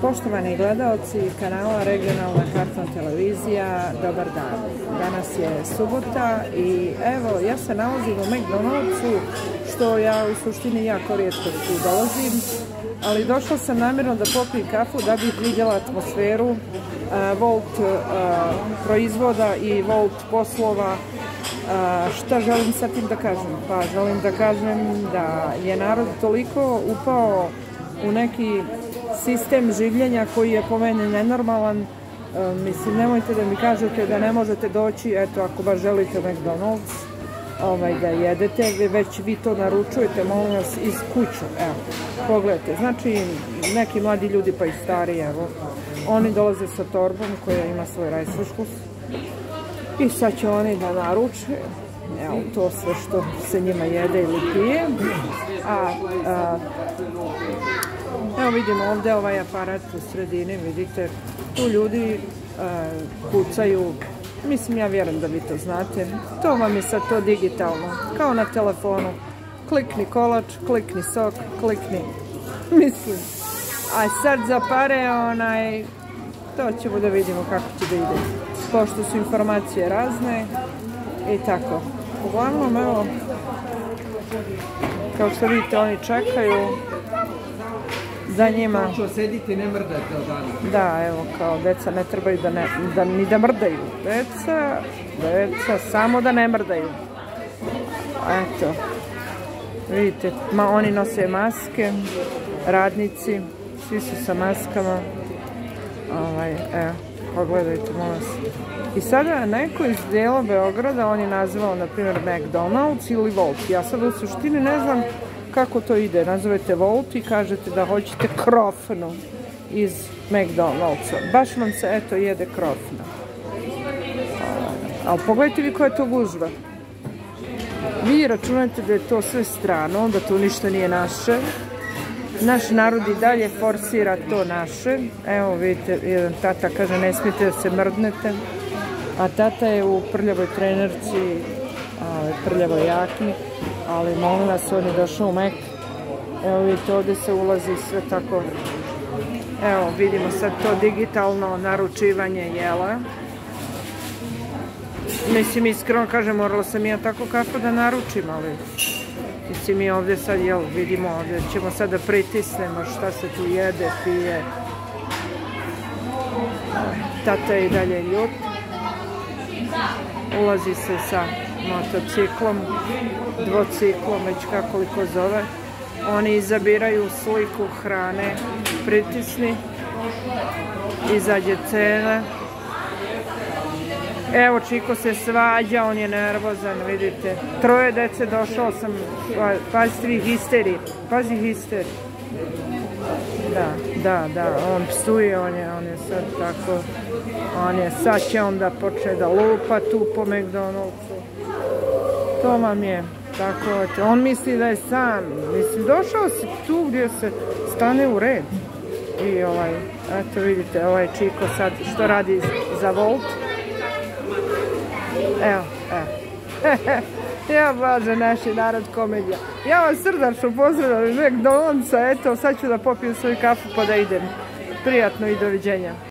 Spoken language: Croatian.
Poštovani gledaoci kanala Regionalna kartna televizija, dobar dan. Danas je subota i evo, ja se nalazim u McDonald'su, što ja u suštini jako rijetko tu dolazim, ali došla sam namjerno da popijem kafu da bih vidjela atmosferu Volt proizvoda i Volt poslova. Šta želim sa tim da kažem? Pa želim da kažem da je narod toliko upao u neki sistem življenja koji je po meni nenormalan. Mislim, nemojte da mi kažete da ne možete doći, eto, ako baš želite McDonald's da jedete, već vi to naručujete, molim vas, iz kuće. Evo, pogledajte, znači neki mladi ljudi pa i stari, evo, oni dolaze sa torbom koja ima svoj rajsluškus i sad će oni da naruče, evo, to sve što se njima jede ili pije. Evo vidimo ovdje ovaj aparat u sredini, vidite, tu ljudi kucaju, mislim, ja vjerujem da vi to znate, to vam je sad to digitalno, kao na telefonu, klikni kolač, klikni sok, klikni, mislim, a sad za pare, to ćemo da vidimo kako će da ide, pošto su informacije razne i tako. Uglavnom, evo, kao što vidite, oni čekaju za njima. Sedite, ne mrdate od dana. Da, evo, kao deca ne trebaju ni da mrdaju. Deca, samo da ne mrdaju. Eto, vidite, oni nose maske, radnici, svi su sa maskama. Evo, pogledajte, molim vas. I sada neko iz dijela Beograda, on je nazvao, na primjer, McDonald's ili Volt. Ja sad u suštini ne znam kako to ide. Nazovete Volt i kažete da hoćete krofnu iz McDonald'sa. Baš vam se, eto, jede krofna. Ali pogledajte vi koja je to gužva. Vi računate da je to sve strano, da to ništa nije naše. Naš narod i dalje forsira to naše. Evo vidite, jedan tata kaže ne smijete da se mrdnete, a tata je u prljavoj trenerci, prljavoj jakni, ali molim vas, on je došao u Mek. Evo vidite, ovdje se ulazi sve tako. Evo vidimo sad to digitalno naručivanje jela. Mislim, iskreno kažem, morala sam ja tako kafu da naručim, ali mislim, mi ovdje sad, jel, vidimo, ovdje ćemo sad da pritisnemo šta se tu jede, pije. Tata je i dalje ljut. Ulazi se sa motociklom, dvociklom, već kako li ko zove. Oni izabiraju sliku hrane, pritisni, izađe cena. Evo, Čiko se svađa, on je nervozan, vidite. 3 dece, došao sam, pazite vi, histeri, pazi histeri. Da, on psuje, on je sad tako, sad će on da počne da lupa tu po McDonald'su. To vam je, tako, on misli da je sam, mislim, došao si tu gdje se stane u red. I eto vidite, ovaj Čiko sad što radi za Volt. Evo. Ja, Bože, naši narod komedija. Ja vas srdačno pozdravljam iz McDonald'sa, eto, sad ću da popijem svoju kafu pa da idem. Prijatno i doviđenja.